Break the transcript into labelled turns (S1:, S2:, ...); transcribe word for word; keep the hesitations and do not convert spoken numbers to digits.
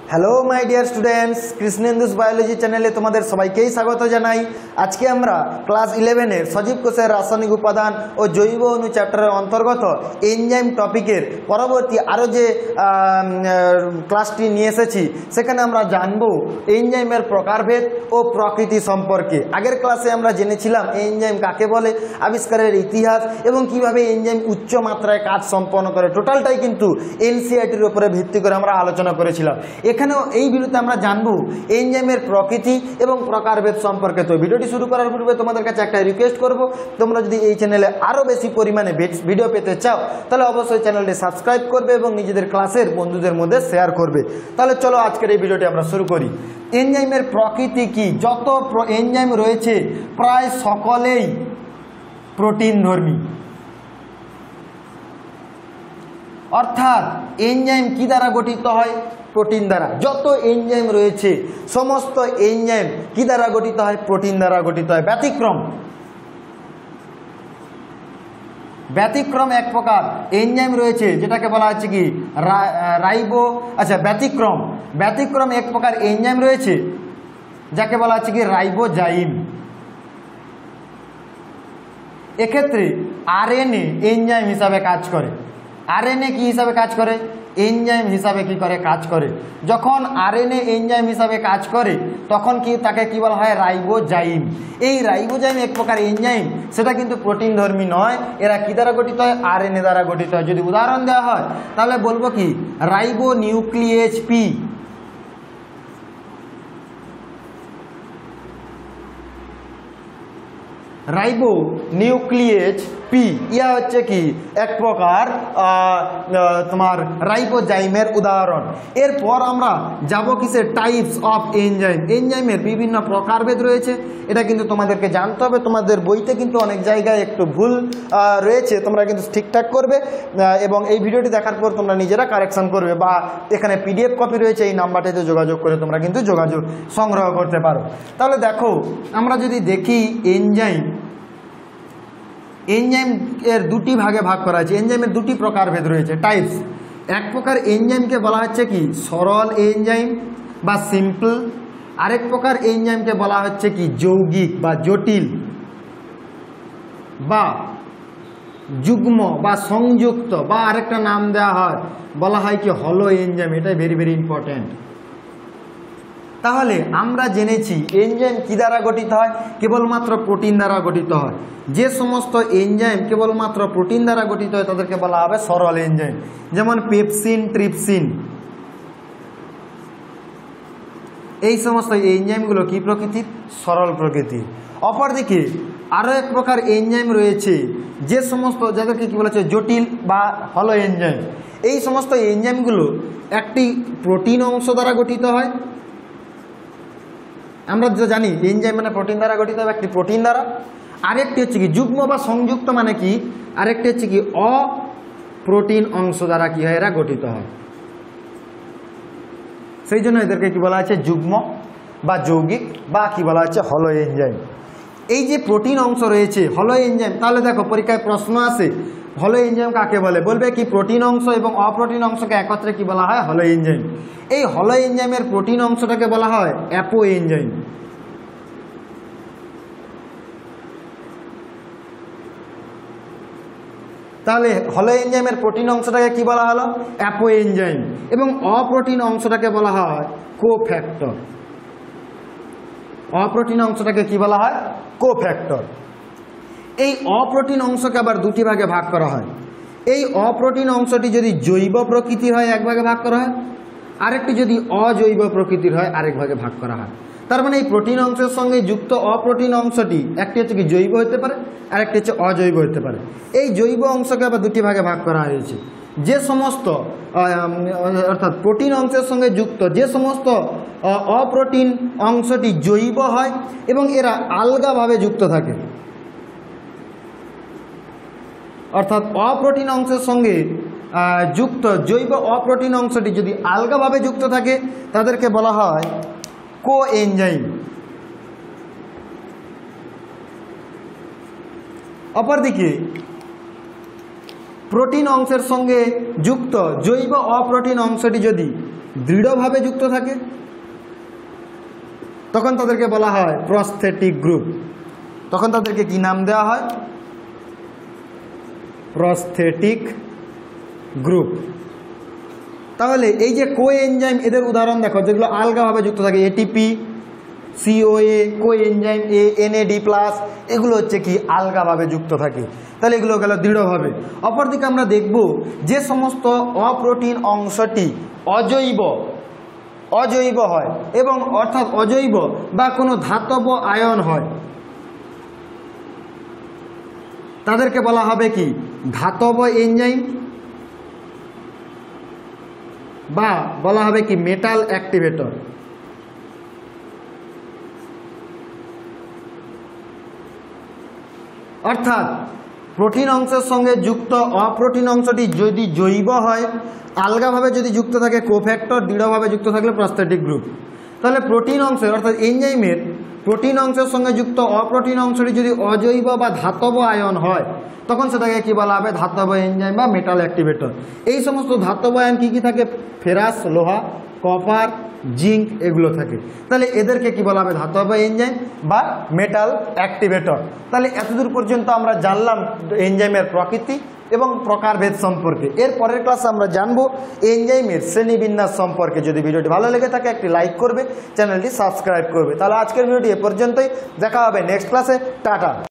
S1: Hello my dear students, Krishnendu's biology চ্যানেলে তোমাদের সবাইকেই স্বাগত জানাই। আজকে আমরা ক্লাস ইলেভেনের সজীব কোষের রাসায়নিক উপাদান ও জৈব অণু চ্যাপ্টারের অন্তর্গত এনজাইম টপিকের পরবর্তী আরও যে ক্লাসটি নিয়ে এসেছি, সেখানে আমরা জানব এনজাইমের প্রকারভেদ ও প্রকৃতি সম্পর্কে। আগের ক্লাসে আমরা জেনেছিলাম এনজাইম কাকে বলে, আবিষ্কারের ইতিহাস এবং কিভাবে এনজাইম উচ্চ মাত্রায় কাজ সম্পন্ন করে। টোটালটাই কিন্তু এনসিইআরটির উপরে ভিত্তি করে আমরা আলোচনা করেছিলাম। এখানেও এই ভিডিওতে আমরা জানবো এনজাইমের প্রকৃতি এবং প্রকারভেদ সম্পর্কে। তো ভিডিওটি শুরু করার পূর্বে তোমাদের কাছে একটা রিকোয়েস্ট করব, তোমরা যদি এই চ্যানেলে আরও বেশি পরিমাণে ভিডিও পেতে চাও তাহলে অবশ্যই চ্যানেলটি সাবস্ক্রাইব করবে এবং নিজেদের ক্লাসের বন্ধুদের মধ্যে শেয়ার করবে। তাহলে চলো আজকের এই ভিডিওটি আমরা শুরু করি। এনজাইমের প্রকৃতি কি? যত এনজাইম রয়েছে প্রায় সকলেই প্রোটিনধর্মী, অর্থাৎ এনজাইম কি দ্বারা গঠিত হয়? প্রোটিন দ্বারা। যত এনজাইম রয়েছে সমস্ত এনজাইম কি দ্বারা গঠিত হয়? প্রোটিন দ্বারা গঠিত হয়। ব্যতিক্রম ব্যতিক্রম এক প্রকার এনজাইম রয়েছে যেটাকে বলা হচ্ছে কি রাইবো আচ্ছা ব্যতিক্রম ব্যতিক্রম এক প্রকার এনজাইম রয়েছে যাকে বলা হচ্ছে কি রাইবোজাইম। এক্ষেত্রে আরএনএ এনজাইম হিসাবে কাজ করে। আরএনএ কি হিসাবে কাজ করে? এনজাইম হিসাবে কি করে কাজ করে। যখন আরএনএ এনজাইম হিসাবে কাজ করে তখন কি তাকে কি বলা হয়? রাইবোজাইম। এই রাইবোজাইম এক প্রকার এনজাইম, সেটা কিন্তু প্রোটিনধর্মী নয়। এরা কি দ্বারা গঠিত হয়? আরএনএ দ্বারা গঠিত হয়। যদি উদাহরণ দেওয়া হয় তাহলে বলবো কি ribonuclease P. Ribonuclease P ইয়া হচ্ছে কি এক প্রকার তোমার রাইবোজাইমের উদাহরণ। এরপর আমরা যাব কিসের? Types of enzyme. এনজাইমের বিভিন্ন প্রকারভেদ রয়েছে, এটা কিন্তু তোমাদেরকে জানতে হবে। তোমাদের বইতে কিন্তু অনেক জায়গায় একটু ভুল রয়েছে, তোমরা কিন্তু ঠিকঠাক করবে এবং এই ভিডিওটি দেখার পর তোমরা নিজেরা কারেকশন করবে, বা এখানে পিডিএফ কপি রয়েছে, এই নাম্বারটিতে যোগাযোগ করে তোমরা কিন্তু যোগাযোগ সংগ্রহ করতে পারো। তাহলে দেখো, আমরা যদি দেখি এনজাইম এনজাইম এর দুটি ভাগে ভাগ করা আছে। এনজাইমের দুটি প্রকারভেদ রয়েছে, টাইপস। এক প্রকার এনজাইমকে বলা হচ্ছে কি সরল এনজাইম বা সিম্পল। আরেক প্রকার এনজাইমকে বলা হচ্ছে কি যৌগিক বা জটিল বা যুগ্ম বা সংযুক্ত, বা আরেকটা নাম দেওয়া হয়, বলা হয় কি হলো এনজাইম। এটাই ভেরি ভেরি ইম্পর্ট্যান্ট। তাহলে আমরা জেনেছি এনজাইম কি দ্বারা গঠিত হয়? কেবলমাত্র প্রোটিন দ্বারা গঠিত হয়। যে সমস্ত এনজাইম কেবলমাত্র প্রোটিন দ্বারা গঠিত হয় তাদেরকে বলা হবে সরল এনজাইম। যেমন পেপসিন, ট্রিপসিন, এই সমস্ত এনজাইমগুলো কি প্রকৃতির? সরল প্রকৃতির। অপরদিকে আরও এক প্রকার এনজাইম রয়েছে যে সমস্ত যাদেরকে কি বলা হচ্ছে জটিল বা হলো এনজাইম। এই সমস্ত এনজাইমগুলো একটি প্রোটিন অংশ দ্বারা গঠিত হয়। আমরা যে জানি এনজাইম মানে প্রোটিন দ্বারা গঠিত হবে, একটি প্রোটিন দ্বারা। আরেকটি হচ্ছে কি যুগ্ম বা সংযুক্ত, মানে কি আরেকটি হচ্ছে কি অপ্রোটিন অংশ দ্বারা কি হয়? এরা গঠিত হয়। সেই জন্য এদেরকে কি বলা হচ্ছে? যুগ্ম বা যৌগিক বা কি বলা হচ্ছে? হলো এনজাইম। এই যে প্রোটিন অংশ রয়েছে হলো এনজাইম, তাহলে দেখো পরীক্ষায় প্রশ্ন আসে হলো এনজাইম কাকে বলে? বলবে কি প্রোটিন অংশ এবং অপ্রোটিন অংশকে একত্রে কি বলা হয়? হলো এনজাইম। এই হলো এনজাইমের প্রোটিন অংশটাকে বলা হয় অ্যাপো এনজাইম। তাহলে হলো এনজাইমের প্রোটিন অংশটাকে কি বলা হলো? Apoenzyme. এবং অপ্রোটিন অংশটাকে বলা হয় কোফ্যাক্টর। অপ্রোটিন অংশটাকে কি বলা হয়? কোফ্যাক্টর। এই অপ্রোটিন অংশকে আবার দুটি ভাগে ভাগ করা হয়। এই অপ্রোটিন অংশটি যদি জৈব প্রকৃতির হয় এক ভাগে ভাগ করা হয়, আরেকটি যদি অজৈব প্রকৃতির হয় আরেক ভাগে ভাগ করা হয়। তার মানে এই প্রোটিন অংশের সঙ্গে যুক্ত অপ্রোটিন অংশটি একটি হচ্ছে কি জৈব হতে পারে, আরেকটি হচ্ছে অজৈব হতে পারে। এই জৈব অংশকে আবার দুটি ভাগে ভাগ করা হয়েছে। যে সমস্ত অর্থাৎ প্রোটিন অংশের সঙ্গে যুক্ত যে সমস্ত অপ্রোটিন অংশটি জৈব হয় এবং এরা আলগাভাবে যুক্ত থাকে, অর্থাৎ অপ্রোটিন অংশের সঙ্গে যুক্ত জৈব অপ্রোটিন অংশটি যদি আলগাভাবে যুক্ত থাকে তাদেরকে বলা হয় কো এনজাইম। অপরদিকে প্রোটিন অংশের সঙ্গে যুক্ত জৈব অপ্রোটিন অংশটি যদি দৃঢ়ভাবে যুক্ত থাকে তখন তাদেরকে বলা হয় প্রস্থেটিক গ্রুপ। তখন তাদেরকে কি নাম দেওয়া হয়? Prosthetic group. তাহলে এই যে কোএনজাইম, এদের উদাহরণ দেখো, যেগুলো আলগাভাবে যুক্ত থাকে, ATP, CoA, coenzyme A, NAD plus, এগুলো হচ্ছে কি আলগাভাবে যুক্ত থাকে। তাহলে এগুলো গেল দৃঢ়ভাবে। অপরদিকে আমরা দেখব যে সমস্ত অপ্রোটিন অংশটি অজৈব অজৈব হয় এবং অর্থাৎ অজৈব বা কোনো ধাতব আয়ন হয়, তাদেরকে বলা হবে কি ধাতব এনজাইম বা বলা হবে কি মেটাল অ্যাক্টিভেটর। অর্থাৎ প্রোটিন অংশের সঙ্গে যুক্ত অপ্রোটিন অংশটি যদি জৈব হয়, আলগাভাবে যদি যুক্ত থাকে কোফ্যাক্টর, দৃঢ়ভাবে যুক্ত থাকলে প্রস্থেটিক গ্রুপ। তাহলে প্রোটিন অংশের অর্থাৎ এনজাইমের প্রোটিন অংশের সঙ্গে যুক্ত অপ্রোটিন অংশটি যদি অজৈব বা ধাতব আয়ন হয়, তখন সেটাকে কি বলা হবে ধাতব এনজাইম বা মেটাল অ্যাক্টিভেটর। এই সমস্ত ধাতব আয়ন কি কি থাকে? ফেরাস, লোহা, কপার, জিঙ্ক, এগুলো থাকে। তাহলে এদেরকে কি বলা হবে ধাতব এনজাইম বা মেটাল অ্যাক্টিভেটর। তাহলে এতদূর পর্যন্ত আমরা জানলাম এনজাইমের প্রকৃতি এবং প্রকারভেদ সম্পর্কে। এর পরের ক্লাসে আমরা জানবো এনজাইমের শ্রেণীবিন্যাস সম্পর্কে। যদি ভিডিওটি ভালো লেগে থাকে একটি লাইক করবে, চ্যানেলটি সাবস্ক্রাইব করবে। তাহলে আজকের ভিডিওটি এ পর্যন্তই, দেখা হবে নেক্সট ক্লাসে। টাটা।